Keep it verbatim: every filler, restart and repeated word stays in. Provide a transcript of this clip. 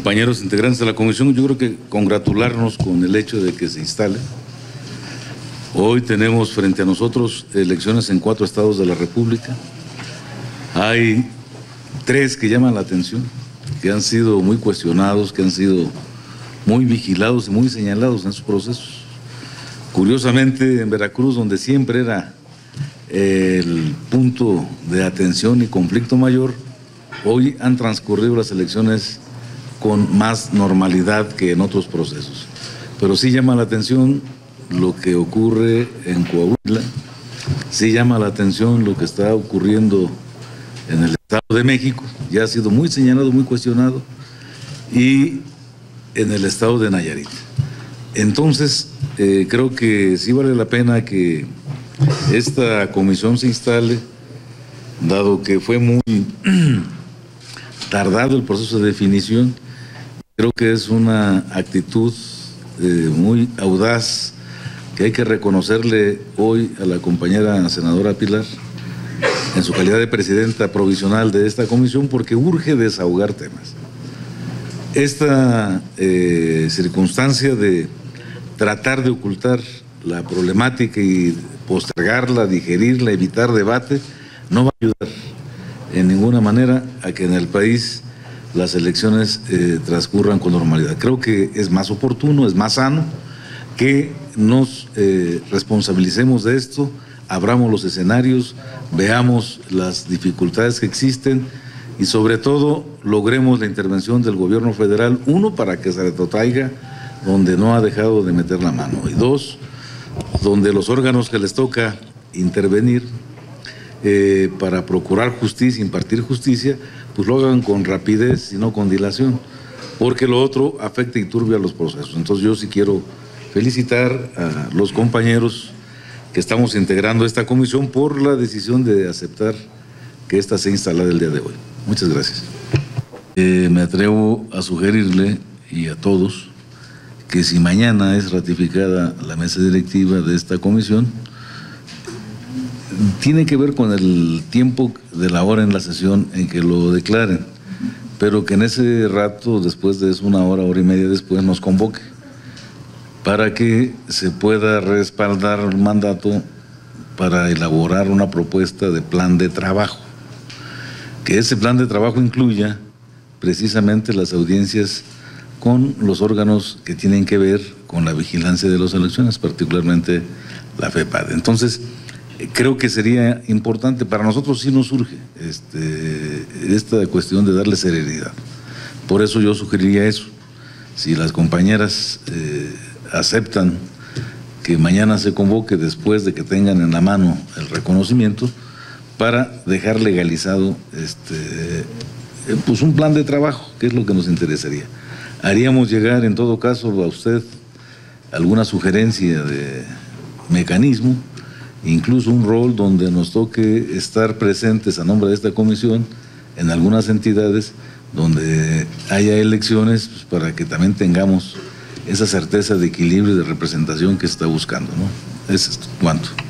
compañeros integrantes de la comisión, yo creo que congratularnos con el hecho de que se instale. Hoy tenemos frente a nosotros elecciones en cuatro estados de la República. Hay tres que llaman la atención, que han sido muy cuestionados, que han sido muy vigilados y muy señalados en sus procesos. Curiosamente, en Veracruz, donde siempre era el punto de atención y conflicto mayor, hoy han transcurrido las elecciones con más normalidad que en otros procesos. Pero sí llama la atención lo que ocurre en Coahuila, sí llama la atención lo que está ocurriendo en el Estado de México, ya ha sido muy señalado, muy cuestionado, y en el Estado de Nayarit. Entonces, eh, creo que sí vale la pena que esta comisión se instale, dado que fue muy tardado el proceso de definición. Creo que es una actitud eh, muy audaz que hay que reconocerle hoy a la compañera senadora Pilar en su calidad de presidenta provisional de esta comisión, porque urge desahogar temas. Esta eh, circunstancia de tratar de ocultar la problemática y postergarla, digerirla, evitar debate, no va a ayudar en ninguna manera a que en el país las elecciones eh, transcurran con normalidad. Creo que es más oportuno, es más sano que nos eh, responsabilicemos de esto, abramos los escenarios, veamos las dificultades que existen y sobre todo logremos la intervención del gobierno federal, uno, para que se retrotraiga donde no ha dejado de meter la mano, y dos, donde los órganos que les toca intervenir eh, para procurar justicia, impartir justicia, pues lo hagan con rapidez y no con dilación, porque lo otro afecta y turbia los procesos. Entonces yo sí quiero felicitar a los compañeros que estamos integrando esta comisión por la decisión de aceptar que esta sea instalada el día de hoy. Muchas gracias. Eh, me atrevo a sugerirle y a todos que si mañana es ratificada la mesa directiva de esta comisión, tiene que ver con el tiempo de la hora en la sesión en que lo declaren, pero que en ese rato, después de eso, una hora, hora y media después, nos convoque para que se pueda respaldar el mandato para elaborar una propuesta de plan de trabajo, que ese plan de trabajo incluya precisamente las audiencias con los órganos que tienen que ver con la vigilancia de las elecciones, particularmente la FEPADE. Entonces, creo que sería importante, para nosotros sí nos surge este, esta cuestión de darle serenidad. Por eso yo sugeriría eso. Si las compañeras eh, aceptan que mañana se convoque después de que tengan en la mano el reconocimiento, para dejar legalizado este, pues un plan de trabajo, que es lo que nos interesaría. Haríamos llegar en todo caso a usted alguna sugerencia de mecanismo, incluso un rol donde nos toque estar presentes a nombre de esta comisión en algunas entidades donde haya elecciones, pues, para que también tengamos esa certeza de equilibrio y de representación que se está buscando, ¿no? Es cuanto.